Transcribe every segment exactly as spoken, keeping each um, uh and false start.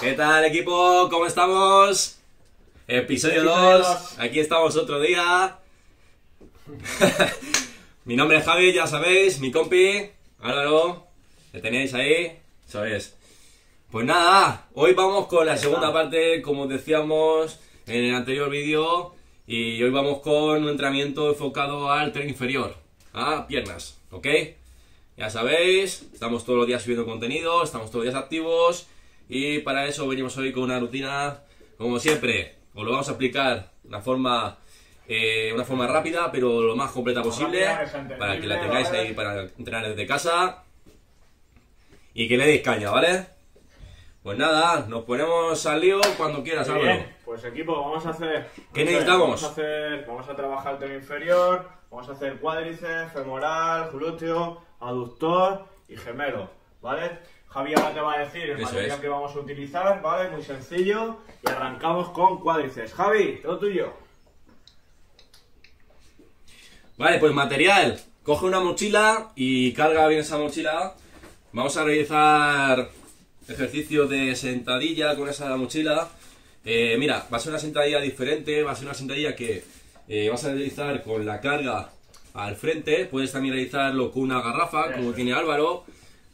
¿Qué tal, equipo? ¿Cómo estamos? Episodio dos. Aquí estamos otro día. Mi nombre es Javi, ya sabéis. Mi compi, Álvaro. ¿Le tenéis ahí? Eso es. Pues nada, hoy vamos con la segunda parte, como decíamos en el anterior vídeo. Y hoy vamos con un entrenamiento enfocado al tren inferior, a piernas, ¿ok? Ya sabéis, estamos todos los días subiendo contenido, estamos todos los días activos. Y para eso venimos hoy con una rutina, como siempre. Os lo vamos a explicar de una forma, eh, una forma rápida, pero lo más completa posible, para que la tengáis ahí para entrenar desde casa y que le deis caña, ¿vale? Pues nada, nos ponemos al lío cuando quieras, Álvaro. Bien, pues equipo, vamos a hacer... ¿Qué necesitamos? Vamos a, hacer, vamos a trabajar el tren inferior, vamos a hacer cuádriceps, femoral, glúteo, aductor y gemelo, ¿vale? Javi ahora te va a decir el Eso material es. que vamos a utilizar, ¿vale? Muy sencillo. Y arrancamos con cuádriceps. Javi, todo tuyo. Vale, pues material. Coge una mochila y carga bien esa mochila. Vamos a realizar ejercicios de sentadilla con esa mochila. Eh, mira, va a ser una sentadilla diferente, va a ser una sentadilla que eh, vas a realizar con la carga al frente. Puedes también realizarlo con una garrafa, como tiene Álvaro.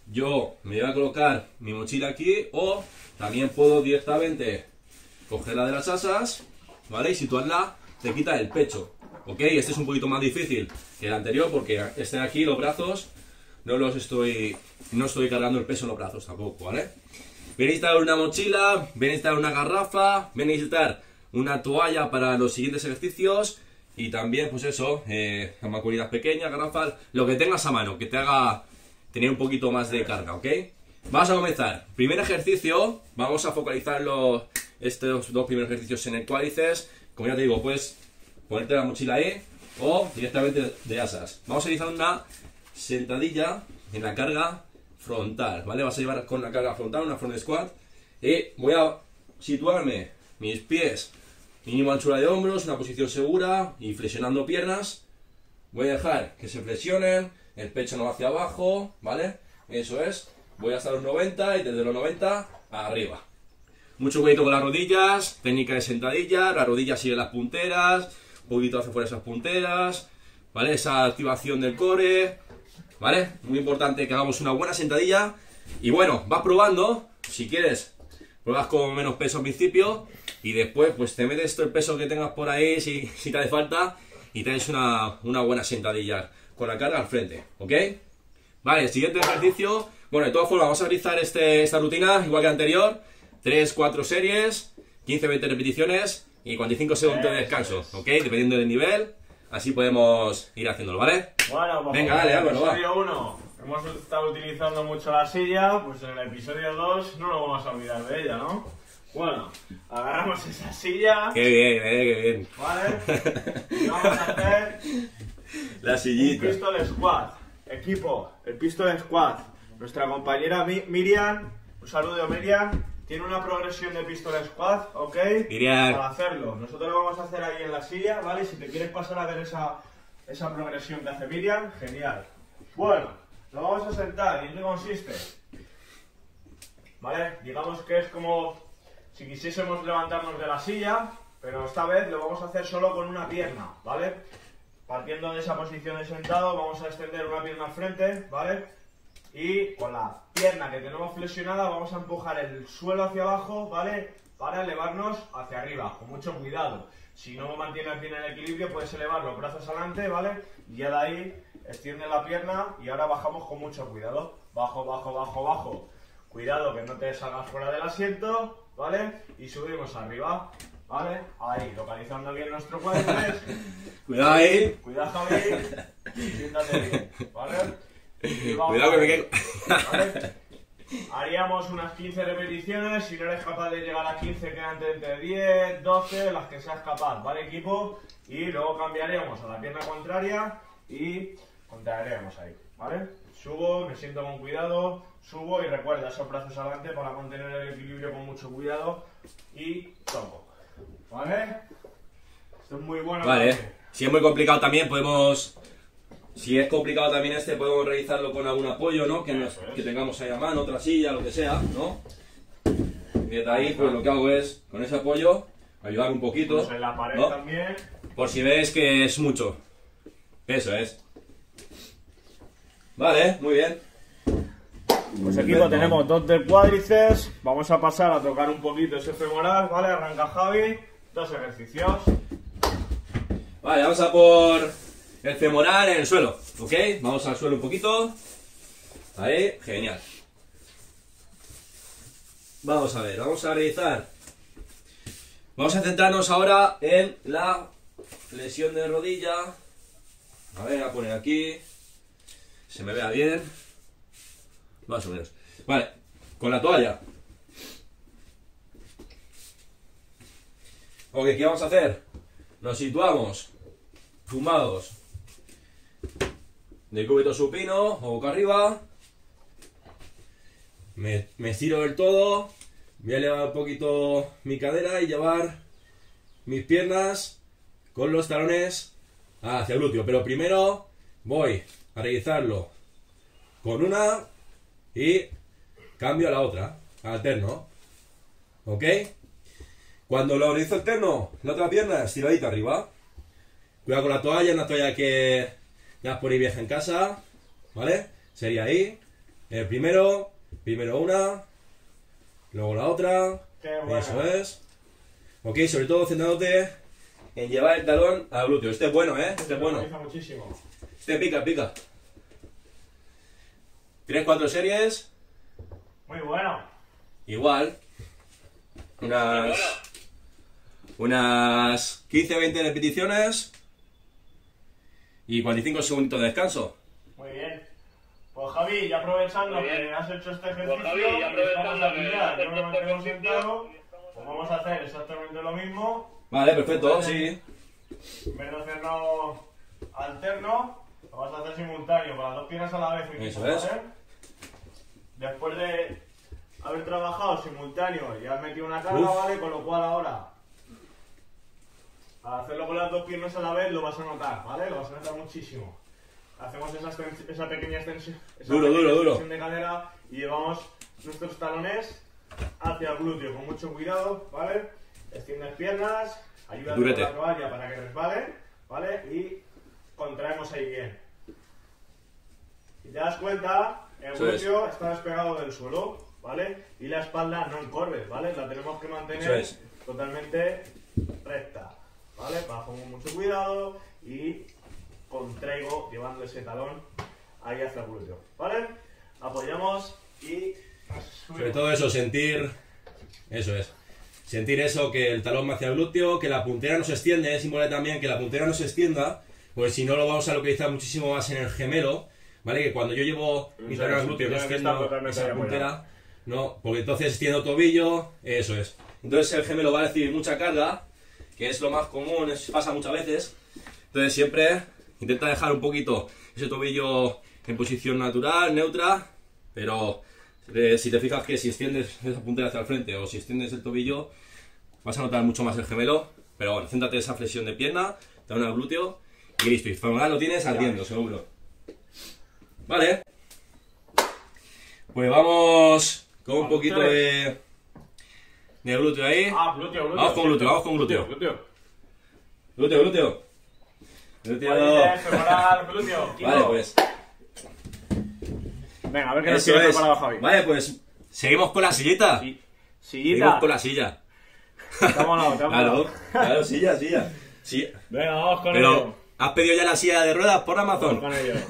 Yo me voy a colocar mi mochila aquí, o también puedo directamente cogerla de las asas, ¿vale? Y situarla, te quita el pecho, ¿ok? Este es un poquito más difícil que el anterior, porque este de aquí, los brazos, no los estoy, no estoy cargando el peso en los brazos tampoco, ¿vale? Voy a necesitar una mochila, voy a necesitar una garrafa, voy a necesitar una toalla para los siguientes ejercicios, y también, pues eso, eh, mancuernas pequeñas, garrafas, lo que tengas a mano, que te haga tener un poquito más de carga, ¿ok? Vamos a comenzar. Primer ejercicio, vamos a focalizar los, estos dos primeros ejercicios en el cuádriceps. Como ya te digo, puedes ponerte la mochila ahí o directamente de asas. Vamos a realizar una sentadilla en la carga frontal, ¿vale? Vas a llevar con la carga frontal una front squat y voy a situarme mis pies mínimo anchura de hombros, una posición segura y flexionando piernas. Voy a dejar que se flexionen, el pecho no va hacia abajo, ¿vale? Eso es. Voy hasta los noventa y desde los noventa arriba. Mucho cuidado con las rodillas, técnica de sentadilla, las rodillas siguen las punteras, un poquito hacia fuera esas punteras, ¿vale? Esa activación del core, ¿vale? Muy importante que hagamos una buena sentadilla. Y bueno, vas probando, si quieres, pruebas con menos peso al principio y después pues te metes todo el peso que tengas por ahí si, si te hace falta y tienes una, una buena sentadilla con la carga al frente, ¿ok? Vale, el siguiente ejercicio. Bueno, de todas formas vamos a realizar este, esta rutina igual que anterior. tres, cuatro series, quince, veinte repeticiones y cuarenta y cinco segundos de descanso, ¿ok? Dependiendo del nivel, así podemos ir haciéndolo, ¿vale? Bueno, pues venga, en dale, el Álvaro, va. episodio uno hemos estado utilizando mucho la silla, pues en el episodio dos no nos vamos a olvidar de ella, ¿no? Bueno, agarramos esa silla. Qué bien, eh, qué bien. Vale. Y vamos a hacer la un sillita. pistol squat. Equipo, el pistol squat. Nuestra compañera Mi- Miriam, un saludo Miriam, tiene una progresión de pistol squat, ¿ok? Miriam. Para hacerlo. Nosotros lo vamos a hacer ahí en la silla, ¿vale? Si te quieres pasar a ver esa, esa progresión que hace Miriam, genial. Bueno, lo vamos a sentar. ¿Y en qué consiste? ¿Vale? Digamos que es como si quisiésemos levantarnos de la silla, pero esta vez lo vamos a hacer solo con una pierna, ¿vale? Partiendo de esa posición de sentado, vamos a extender una pierna al frente, ¿vale? Y con la pierna que tenemos flexionada vamos a empujar el suelo hacia abajo, ¿vale? Para elevarnos hacia arriba, con mucho cuidado. Si no mantienes bien el equilibrio, puedes elevar los brazos adelante, ¿vale? Y ya de ahí extiende la pierna y ahora bajamos con mucho cuidado. Bajo, bajo, bajo, bajo. Cuidado que no te salgas fuera del asiento, ¿vale? Y subimos arriba, ¿vale? Ahí, localizando bien nuestro cuádriceps. Cuidado ahí. Cuidado, Javi. Siéntate bien, ¿vale? Y vamos Cuidado que me ahí, caigo. ¿vale? Haríamos unas quince repeticiones. Si no eres capaz de llegar a quince, quedan entre diez, doce, las que seas capaz, ¿vale, equipo? Y luego cambiaríamos a la pierna contraria y contraeremos ahí, ¿vale? Subo, me siento con cuidado, subo y recuerda esos brazos adelante para mantener el equilibrio con mucho cuidado y toco, ¿vale? Esto es muy bueno. Vale, porque... si es muy complicado también podemos... Si es complicado también este, podemos realizarlo con algún apoyo, ¿no? Que, nos, que tengamos ahí a mano, otra silla, lo que sea, ¿no? Y desde ahí, pues lo que hago es, con ese apoyo, ayudar un poquito. Pues en la pared, ¿no?, también. Por si ves que es mucho. Eso es. Vale, muy bien. Pues aquí lo tenemos, dos del cuádriceps. Vamos a pasar a tocar un poquito ese femoral, ¿vale? Arranca Javi, dos ejercicios. Vale, vamos a por el femoral en el suelo, ¿ok? Vamos al suelo un poquito. Ahí, genial. Vamos a ver, vamos a realizar. Vamos a centrarnos ahora en la flexión de rodilla. A ver, voy a poner aquí. Se me vea bien. Más o menos. Vale, con la toalla. Ok, ¿qué vamos a hacer? Nos situamos tumbados de cúbito supino o boca arriba. Me, me estiro del todo. Voy a elevar un poquito mi cadera y llevar mis piernas con los talones hacia el glúteo. Pero primero voy a realizarlo con una y cambio a la otra, alterno. ¿Ok? Cuando lo realizo alterno, la otra pierna estiradita arriba. Cuidado con la toalla, una toalla que ya por ahí vieja en casa, ¿vale? Sería ahí, el primero, primero una, luego la otra, Bueno. Eso es. Ok, sobre todo centrándote en llevar el talón al glúteo. Este es bueno, ¿eh? Este es bueno. Muchísimo. Este pica, pica. tres cuatro series. Muy bueno. Igual. Unas... Unas quince veinte repeticiones. Y cuarenta y cinco segundos de descanso. Muy bien. Pues Javi, ya aprovechando que has hecho este ejercicio, Pues Javi, ya aprovechando estamos aquí que ya, has yo hecho me este mantengo ejercicio, sentado, pues vamos a hacer exactamente lo mismo. Vale, perfecto, sí. En vez de hacerlo alterno, lo vas a hacer simultáneo, con las dos piernas a la vez. Eso ¿vale? es. Después de haber trabajado simultáneo y has metido una carga, Uf. ¿vale? Con lo cual ahora, al hacerlo con las dos piernas a la vez, lo vas a notar, ¿vale? Lo vas a notar muchísimo. Hacemos esa, extens- esa pequeña extensión, esa Duro, pequeña duro, duro. extensión de cadera y llevamos nuestros talones hacia el glúteo con mucho cuidado, ¿vale? Extiendes piernas, ayuda con Durete. la toalla para que resbale, ¿vale? Y contraemos ahí bien. Si te das cuenta, el Eso es. glúteo está despegado del suelo, ¿vale? Y la espalda no encorve, ¿vale? La tenemos que mantener Eso es. totalmente recta, ¿vale? Bajo con mucho cuidado y contraigo llevando ese talón ahí hacia el glúteo, ¿vale? Apoyamos y subimos. Sobre todo eso, sentir... Eso es. Sentir eso, que el talón va hacia el glúteo, que la puntera no se extiende. Es importante también que la puntera no se extienda, pues si no lo vamos a localizar muchísimo más en el gemelo, ¿vale? Que cuando yo llevo mi Eso talón es, al glúteo no tiene que estar extiendo totalmente esa apoyado. puntera, no, porque entonces extiendo tobillo, eso es. Entonces el gemelo va a recibir mucha carga, que es lo más común, es- pasa muchas veces. Entonces siempre intenta dejar un poquito ese tobillo en posición natural, neutra, pero eh, si te fijas que si extiendes esa puntera hacia el frente o si extiendes el tobillo, vas a notar mucho más el gemelo. Pero bueno, céntrate en esa flexión de pierna, talón al glúteo y listo. Y femoral lo tienes ardiendo, seguro. Vale. Pues vamos con un poquito de, de glúteo ahí. Ah, glúteo, glúteo. Vamos con glúteo, vamos con glúteo. Glúteo. Glúteo, glúteo. Glúteo. Cuádriceps, femoral, glúteo. Quito. Vale, pues. Venga, a ver qué nos Eso tiene es. preparado Javi. Vale, pues seguimos con la sillita. Sí. Seguimos Sillita. con la silla. Estamos al lado, estamos al Claro, lado. claro, silla, silla. Sí. Venga, vamos con Pero, ello. ¿has pedido ya la silla de ruedas por Vamos Amazon? con ello.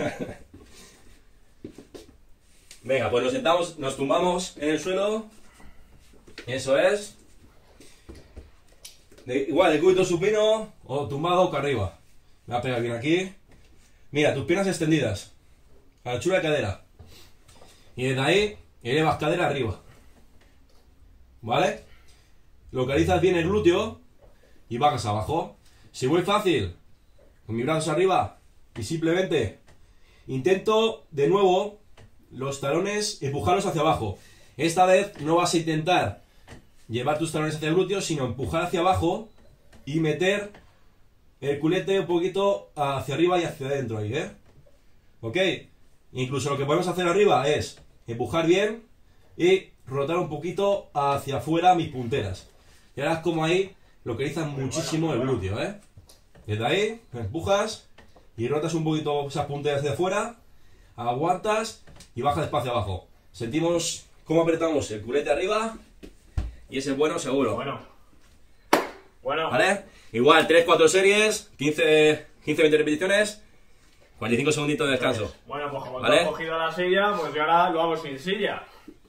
Venga, pues nos sentamos, nos tumbamos en el suelo. Eso es. De- igual, de cúbito supino o tumbado boca arriba. Me voy a pegar bien aquí. Mira, tus piernas extendidas. A la anchura de cadera. Y desde ahí, elevas cadera arriba. ¿Vale? Localizas bien el glúteo y bajas abajo. Si voy fácil, con mis brazos arriba y simplemente intento de nuevo los talones empujarlos hacia abajo. Esta vez no vas a intentar llevar tus talones hacia el glúteo, sino empujar hacia abajo y meter el culete un poquito hacia arriba y hacia adentro ahí, ¿eh? ¿Ok? Incluso lo que podemos hacer arriba es empujar bien y rotar un poquito hacia afuera mis punteras. Y ahora es como ahí localizas muchísimo el glúteo, ¿eh? Desde ahí, empujas y rotas un poquito esas punteras hacia afuera, aguantas y baja despacio abajo. Sentimos cómo apretamos el culete arriba y ese es bueno seguro. Bueno. Bueno. ¿Vale? Igual, tres cuatro series, quince veinte repeticiones, cuarenta y cinco segunditos de descanso. Bueno, pues como ¿vale? te has cogido la silla, pues yo ahora lo hago sin silla.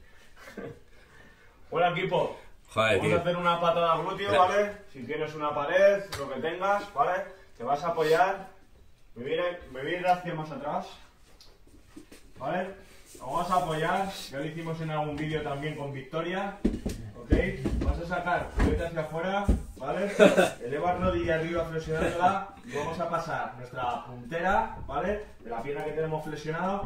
Bueno, equipo. Joder, Vamos tío. a hacer una patada glúteo, ¿vale? Si tienes una pared, lo que tengas, ¿vale? Te vas a apoyar. Me voy a ir hacia más atrás. ¿Vale? Vamos a apoyar. Ya lo hicimos en algún vídeo también con Victoria. ¿Ok? Vas a sacar culete hacia afuera, ¿vale? Eleva rodilla arriba flexionándola. Y vamos a pasar nuestra puntera, ¿vale? De la pierna que tenemos flexionada.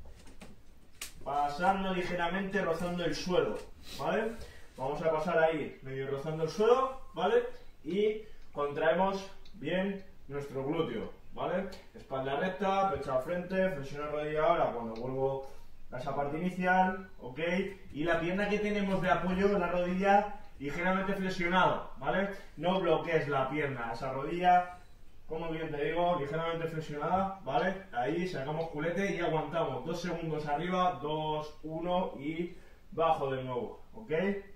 Pasando ligeramente, rozando el suelo, ¿vale? Vamos a pasar ahí, medio rozando el suelo, ¿vale? Y contraemos bien nuestro glúteo, ¿vale? Espalda recta, pecho al frente, flexiona rodilla ahora cuando vuelvo a esa parte inicial, ¿ok? Y la pierna que tenemos de apoyo, la rodilla ligeramente flexionada, ¿vale? No bloquees la pierna, esa rodilla, como bien te digo, ligeramente flexionada, ¿vale? Ahí sacamos culete y aguantamos dos segundos arriba, dos, uno y bajo de nuevo, ¿ok?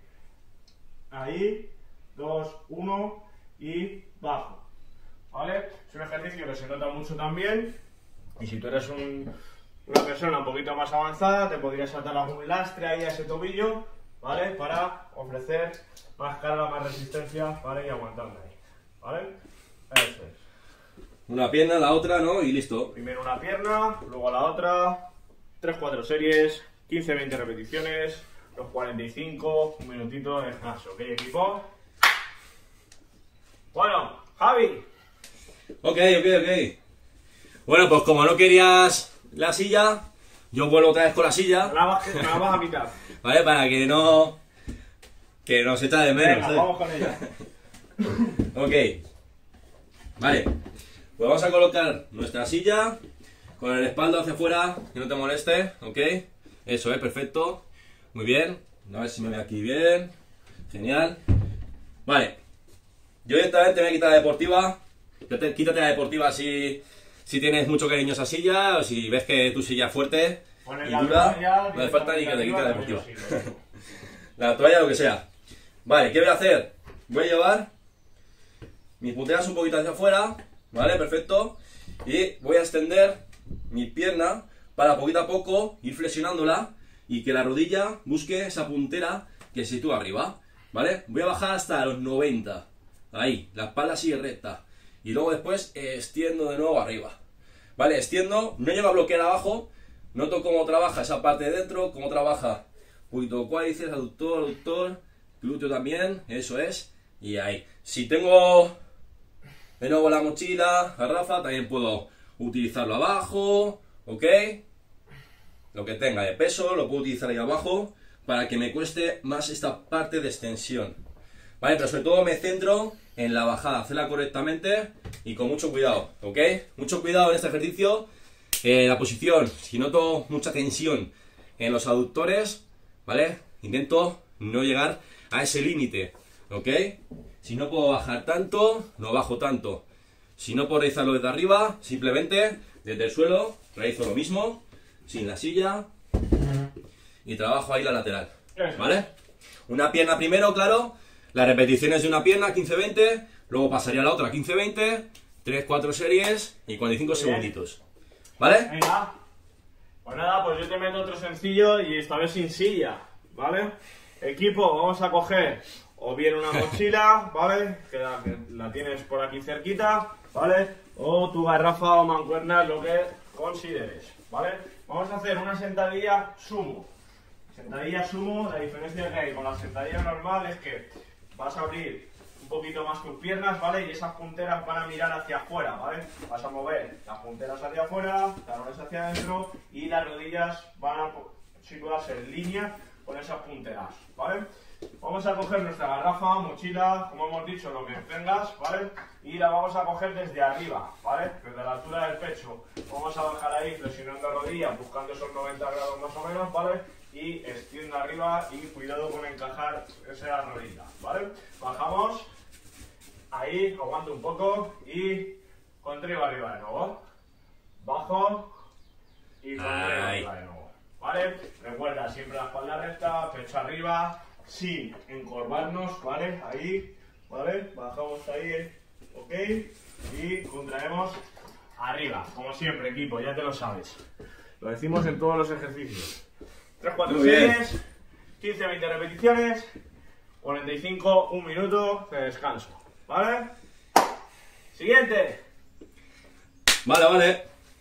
Ahí, dos, uno y bajo, ¿vale? Es un ejercicio que se nota mucho también y si tú eres un, una persona un poquito más avanzada te podrías saltar algún lastre ahí a ese tobillo, ¿vale? Para ofrecer más carga, más resistencia, ¿vale? Y aguantando ahí, ¿vale? Eso es. Una pierna, la otra, ¿no? Y listo. Primero una pierna, luego la otra, tres cuatro series, quince veinte repeticiones, los cuarenta y cinco, un minutito de descanso, ¿ok, equipo? Bueno, Javi. Ok, ok, ok. Bueno, pues como no querías la silla, yo vuelvo otra vez con la silla. Me la vas, me la vas a quitar. ¿Vale? Para que no... Que no se echa de menos. Venga, ¿sabes? vamos con ella. Ok. Vale. Pues vamos a colocar nuestra silla con el respaldo hacia afuera, que no te moleste, ¿ok? Eso es, perfecto. Muy bien. A ver si me ve aquí bien. Genial. Vale. Yo directamente me voy a quitar la deportiva. Quítate, quítate la deportiva si, si tienes mucho cariño a esa silla o si ves que tu silla es fuerte Pones y la dura. toalla, No hace falta ni que te quite la también deportiva. lo sigo. La toalla, lo que sea. Vale, ¿qué voy a hacer? Voy a llevar mis punteras un poquito hacia afuera, ¿vale? Perfecto. Y voy a extender mi pierna para poquito a poco ir flexionándola y que la rodilla busque esa puntera que se sitúa arriba, ¿vale? Voy a bajar hasta los noventa. Ahí, la espalda sigue recta. Y luego después extiendo de nuevo arriba. ¿Vale? Extiendo, no llego a bloquear abajo. Noto cómo trabaja esa parte de dentro, cómo trabaja un poquito cuádriceps, aductor, aductor, glúteo también, eso es. Y ahí. Si tengo de nuevo la mochila, garrafa, también puedo utilizarlo abajo, ¿ok? Lo que tenga de peso lo puedo utilizar ahí abajo para que me cueste más esta parte de extensión. ¿Vale? Pero sobre todo me centro en la bajada, hacerla correctamente y con mucho cuidado, ¿ok? Mucho cuidado en este ejercicio. Eh, la posición, si noto mucha tensión en los aductores, ¿vale? Intento no llegar a ese límite, ¿ok? Si no puedo bajar tanto, no bajo tanto. Si no puedo realizarlo desde arriba, simplemente desde el suelo realizo lo mismo, sin la silla, y trabajo ahí la lateral, ¿vale? Una pierna primero, claro, las repeticiones de una pierna, quince veinte, luego pasaría a la otra, quince veinte, tres cuatro series y cuarenta y cinco segunditos, ¿vale? Venga. Pues nada, pues yo te meto otro sencillo y esta vez sin silla, ¿vale? Equipo, vamos a coger o bien una mochila, ¿vale? Que la, que la tienes por aquí cerquita, ¿vale? O tu garrafa o mancuerna, lo que consideres, ¿vale? Vamos a hacer una sentadilla sumo. Sentadilla sumo, la diferencia que hay con la sentadilla normal es que vas a abrir un poquito más tus piernas, ¿vale? Y esas punteras van a mirar hacia afuera, ¿vale? Vas a mover las punteras hacia afuera, talones hacia adentro y las rodillas van a situarse en línea con esas punteras, ¿vale? Vamos a coger nuestra garrafa, mochila, como hemos dicho, lo que tengas, ¿vale? Y la vamos a coger desde arriba, ¿vale? Desde la altura del pecho. Vamos a bajar ahí flexionando rodillas, buscando esos noventa grados más o menos, ¿vale? y extiendo arriba y cuidado con encajar esa rodilla, ¿vale? Bajamos, ahí, aguanto un poco y contraigo arriba de nuevo. Bajo y contraigo arriba de nuevo, ¿vale? Recuerda, siempre la espalda recta, pecho arriba, sin encorvarnos, ¿vale? Ahí, ¿vale? Bajamos ahí, ok, y contraemos arriba, como siempre, equipo, ya te lo sabes. Lo decimos en todos los ejercicios. tres cuatro series, quince a veinte repeticiones, cuarenta y cinco, un minuto de descanso, ¿vale? Siguiente. Vale, vale.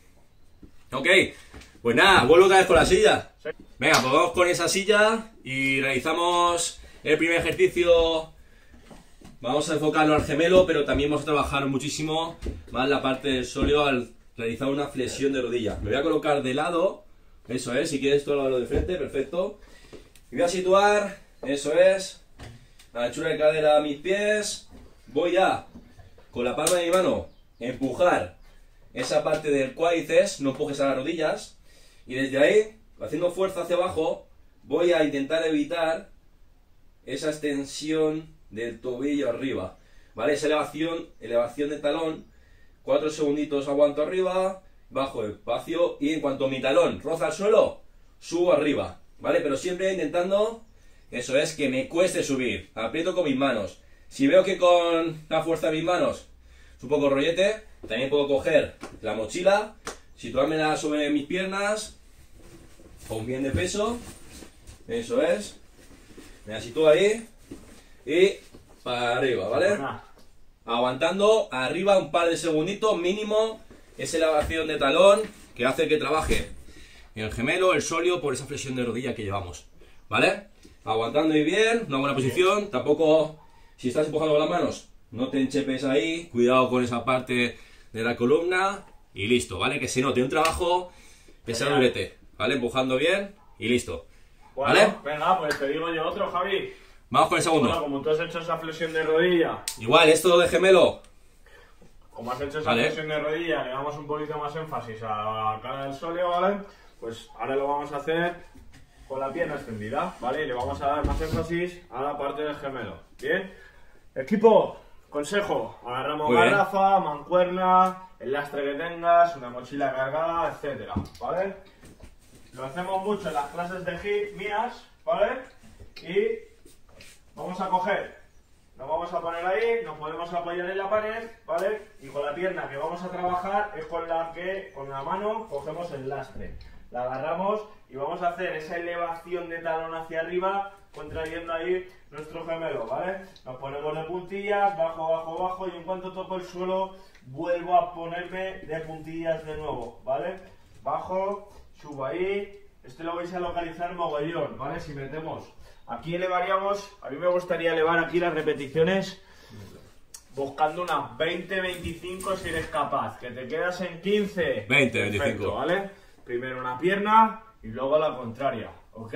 Ok, pues nada, vuelvo otra vez con la silla. Sí. Venga, pues vamos con esa silla y realizamos el primer ejercicio. Vamos a enfocarlo al gemelo, pero también vamos a trabajar muchísimo más la parte del sóleo al realizar una flexión de rodilla. Me voy a colocar de lado, eso es, si quieres todo lo de frente, perfecto. Y voy a situar, eso es, a la anchura de cadera a mis pies. Voy a, con la palma de mi mano, empujar esa parte del cuádriceps, no empujes a las rodillas. Y desde ahí, haciendo fuerza hacia abajo, voy a intentar evitar esa extensión del tobillo arriba, ¿vale? Esa elevación, elevación de talón, cuatro segunditos aguanto arriba, bajo despacio y en cuanto mi talón roza el suelo, subo arriba, ¿vale? Pero siempre intentando, eso es, que me cueste subir, aprieto con mis manos. Si veo que con la fuerza de mis manos es un poco rollete, también puedo coger la mochila, situármela sobre mis piernas, con bien de peso, eso es, me la sitúo ahí y para arriba, ¿vale? Aguantando arriba un par de segunditos mínimo, esa elevación de talón que hace que trabaje el gemelo, el sóleo por esa flexión de rodilla que llevamos, ¿vale? Aguantando y bien, una buena posición, tampoco, si estás empujando con las manos, no te enchepes ahí, cuidado con esa parte de la columna y listo, ¿vale? Que se note un trabajo que sea durete, ¿vale? Empujando bien y listo, ¿vale? Bueno, venga, pues te digo yo otro, Javi. Vamos con el segundo. Bueno, como tú has hecho esa flexión de rodilla, igual, esto de gemelo, como has hecho esa vale, flexión de rodilla, le damos un poquito más énfasis a la cara del sóleo, ¿vale? Pues ahora lo vamos a hacer con la pierna extendida, ¿vale? Y le vamos a dar más énfasis a la parte del gemelo, ¿bien? Equipo, consejo, agarramos garrafa, mancuerna, el lastre que tengas, una mochila cargada, etcétera, ¿vale? Lo hacemos mucho en las clases de hip mías, ¿vale? Y vamos a coger, nos vamos a poner ahí, nos podemos apoyar en la pared, ¿vale? Y con la pierna que vamos a trabajar es con la que, con la mano, cogemos el lastre. La agarramos y vamos a hacer esa elevación de talón hacia arriba, contrayendo ahí nuestro gemelo, ¿vale? Nos ponemos de puntillas, bajo, bajo, bajo, y en cuanto toco el suelo, vuelvo a ponerme de puntillas de nuevo, ¿vale? Bajo, subo ahí, este lo vais a localizar mogollón, ¿vale? Si metemos... Aquí elevaríamos, a mí me gustaría elevar aquí las repeticiones buscando unas veinte, veinticinco si eres capaz, que te quedas en quince. veinte, veinticinco. ¿Vale? Primero una pierna y luego la contraria, ¿ok?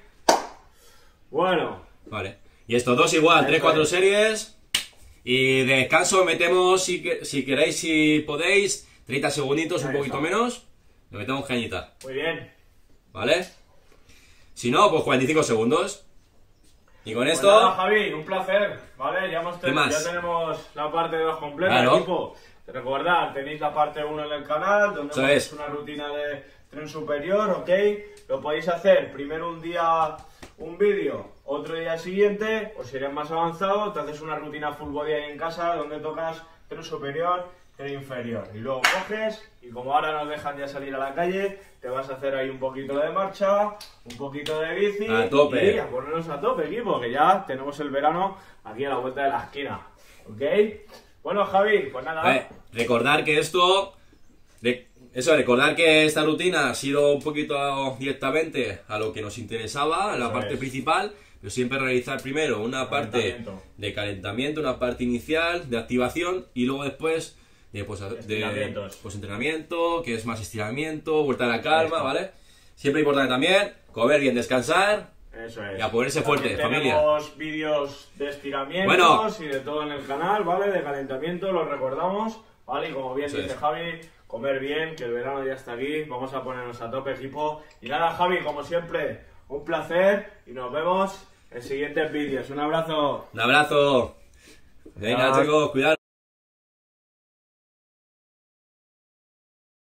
Bueno. Vale. Y estos dos igual, tres cuatro series. Y de descanso metemos, si, que, si queréis, si podéis, treinta segunditos, un poquito menos. Le metemos cañita. Muy bien. ¿Vale? Si no, pues cuarenta y cinco segundos. Y con pues esto... nada, Javi, un placer, ¿vale? Ya, hemos ¿Qué más? ya tenemos la parte dos completa, claro. equipo. Recordad, tenéis la parte uno en el canal, donde Eso hemos es. hecho una rutina de tren superior, ¿ok? Lo podéis hacer primero un día un vídeo, otro día siguiente, o si eres más avanzado, te haces una rutina full body ahí en casa, donde tocas tren superior, tren inferior. Y luego coges, y como ahora nos dejan ya salir a la calle, te vas a hacer ahí un poquito de marcha, un poquito de bici, a tope. y a ponernos a tope, equipo, que ya tenemos el verano aquí a la vuelta de la esquina, ¿ok? Bueno, Javi, pues nada. Vale, recordar que esto... De, eso, recordar que esta rutina ha sido un poquito directamente a lo que nos interesaba, a la Eso parte es. principal, pero siempre realizar primero una parte Calentamiento. de calentamiento, una parte inicial, de activación, y luego después de, pues, de Estiramientos. pues, entrenamiento, que es más estiramiento, vuelta a la calma, Esto. ¿vale? Siempre importante también, comer bien, descansar, Eso es. y a ponerse fuerte, También familia. tenemos vídeos de estiramientos Bueno. y de todo en el canal, ¿vale? De calentamiento, los recordamos, ¿vale? Y como bien Eso dice es. Javi, comer bien, que el verano ya está aquí, vamos a ponernos a tope, equipo. Y nada, Javi, como siempre, Un placer y nos vemos en siguientes vídeos. Un abrazo. Un abrazo. Venga, Chao. chicos, cuidado.